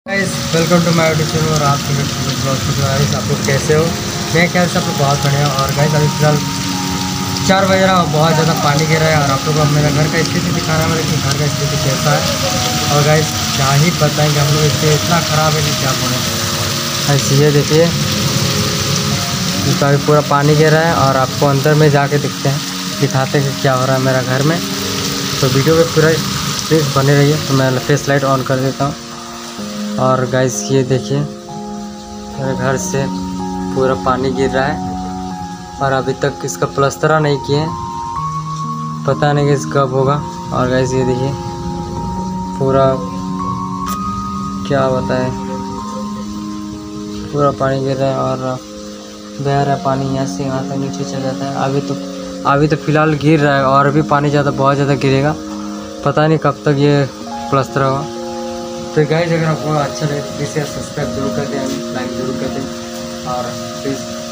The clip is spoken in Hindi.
Guys welcome to my YouTube channel और आप गाइस आप लोग कैसे हो। मेरे ख्याल से आप लोग बहुत बढ़िया। और गाइस अभी फिलहाल 4 बज रहा है, बहुत ज़्यादा पानी गिर रहा है और आप लोग को मेरा घर का स्थिति दिखाना है कि घर का स्थिति कैसा है। और गाइस क्या ही बताएंगे, हम लोग इससे इतना ख़राब है कि क्या बोलें। ऐसे ये देखिए अभी पूरा पानी गिर रहा है और आपको अंदर में जाके दिखाते हैं कि क्या हो रहा है मेरा घर में। तो वीडियो में पूरा प्लीज़ बने रहिए। तो मैं फ्लैश लाइट ऑन कर देता हूँ। और गाइस ये देखिए मेरे घर से पूरा पानी गिर रहा है और अभी तक इसका प्लास्टर नहीं किए, पता नहीं कि कब होगा। और गाइस ये देखिए पूरा क्या बताएं, पूरा पानी गिर रहा है और बह रहा है पानी यहाँ से यहाँ तक नीचे चल जाता है। अभी तो फ़िलहाल गिर रहा है और अभी पानी बहुत ज़्यादा गिरेगा, पता नहीं कब तक ये प्लास्टर होगा। तो गाइस अगर आपको अच्छा लगे तो प्लीज़ सब्सक्राइब जरूर कर दें, लाइक जरूर कर दें और प्लीज़